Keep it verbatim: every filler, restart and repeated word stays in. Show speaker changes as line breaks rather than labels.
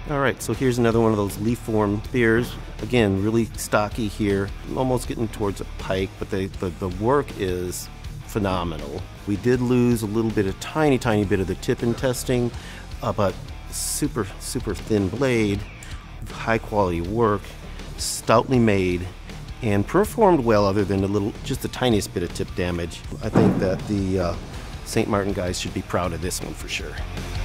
All right, so here's another one of those leaf form beers. Again, really stocky here, almost getting towards a pike, but the, the, the work is phenomenal. We did lose a little bit, a tiny, tiny bit of the tip in testing, uh, but super, super thin blade, high quality work, stoutly made, and performed well other than a little, just the tiniest bit of tip damage. I think that the uh, Saint Martin guys should be proud of this one for sure.